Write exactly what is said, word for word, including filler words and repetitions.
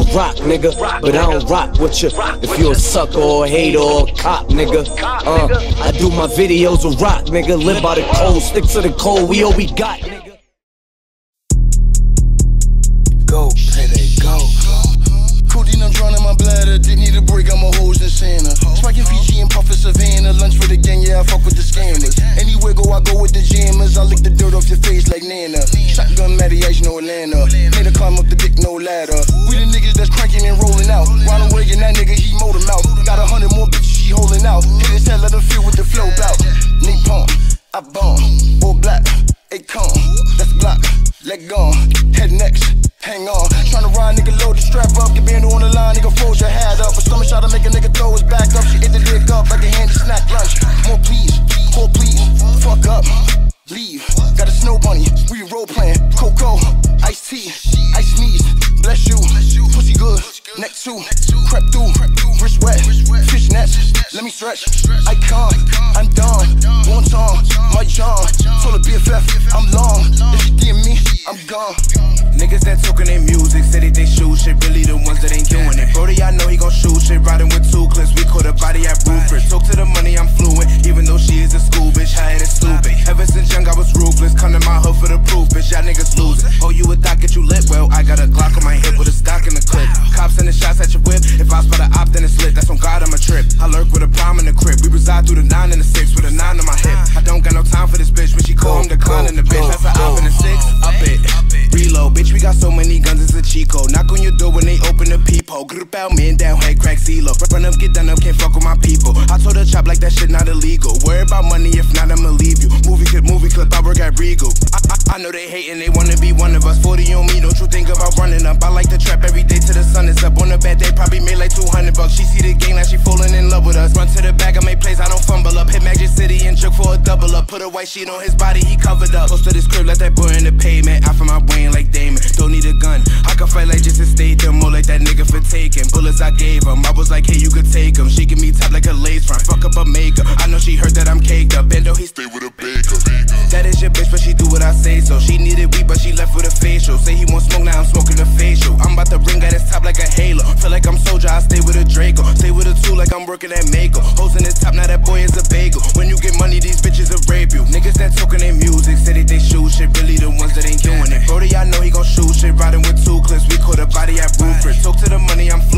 rock, nigga, but I don't rock with you. If you a sucker or a hater or a cop, nigga. Uh, I do my videos with rock, nigga. Live by the code, stick to the code, we all we got, nigga. Go, payday, go. Codeine, I'm drowning my bladder. Didn't need a break, I'm a hose in Santa. Spiking Fiji and puffin' Savannah. Lunch for the gang, yeah, I fuck with the scammers. Anywhere go, I go with the jammers. I lick the dirt off your face like Nana. Shotgun mariage, no Atlanta. Made her climb up the dick, no ladder. We the niggas that's cranking and rolling out. Ronald Reagan, that nigga, he mowed him out. Got a hundred more bitches, she holding out. Hit his head, let him feel with the flow bout. Napalm, I bomb. All black, Akon. That's block, leg gone. Head next. Hang on, tryna ride, nigga, load the strap up. Get bando on the line, nigga, fold your hat up. A stomach shot to make a nigga throw his back up. She hit the dick up like a handy snack lunch. More please, call please, fuck up, leave. Got a snow bunny, we role playing. Coco, iced tea, I sneeze, bless you. Pussy good, neck two, crept through, wrist wet, fish nets. Let me stretch, I can't, I'm done. One time, my John, told her B F F, I'm long. If she give me, I'm gone. Niggas that talking their music, say that they shoot shit, really the ones that ain't doing it. Brody, I know he gon' shoot shit, riding with two clips, we caught a body at Rufus. Talk to the money, I'm fluent, even though she is a school bitch, her head is stupid. Ever since young, I was ruthless, come to my hood for the proof, bitch, y'all niggas losing. Oh, you a thot, get you lit, well, I got a Glock on my hip with a stock in the clip. Cops sending shots at your whip, if I spot a op, then it's lit, that's on God, I'm a trip. I lurk with a prime in the crib, we reside through the nine and the six, with a nine on my hip. I don't got no time for this bitch, when she call, I'm declining the bitch, that's a op in the six, up it. Reload, bitch, we got so many guns, it's a Chico. Knock on your door when they open the peephole. Grip out, man down, head crack, CeeLo. Run up, get done up, can't fuck with my people. I told her chop like that shit not illegal. Worry about money, if not, I'ma leave you. Movie clip, movie clip, I work at Regal. I, I, I know they hating, they wanna be one of us. forty on me, don't you think about running up? I like to trap every day till the sun is up. On a bad day, probably made like two hundred bucks. She see the game like she falling in love with us. Run to the back, I make plays, I don't fumble up. Hit Magic City and joke for a double up. Put a white sheet on his body, he covered up. Close to this crib, let that boy in the pavement. Out for my brain like Damon, don't need a gun. I can fight like just a stadium, more like that nigga for taking bullets I gave him. I was like, hey, you could take him. She give me top like a lace front, fuck up a maker. I know she heard that I'm caked up. Bendo, he stay with a baker. That is your bitch, but she do what I say so. She needed weed, but she left with a facial. Say he want smoke, now I'm smoking a facial. I'm about to ring at his top like a halo. Feel like I'm soldier, I stay with a Draco. Stay with a two like I'm working at Mako. Hoes in his top, now that boy is a bagel. When you get money, these bitches will rape you. Niggas that talking their music, say that they shoot shit, really the ones that ain't doing it. Brody, I know he gon' shoot shit, riding with two clips, we caught a body at Rufus. Talk to the money, I'm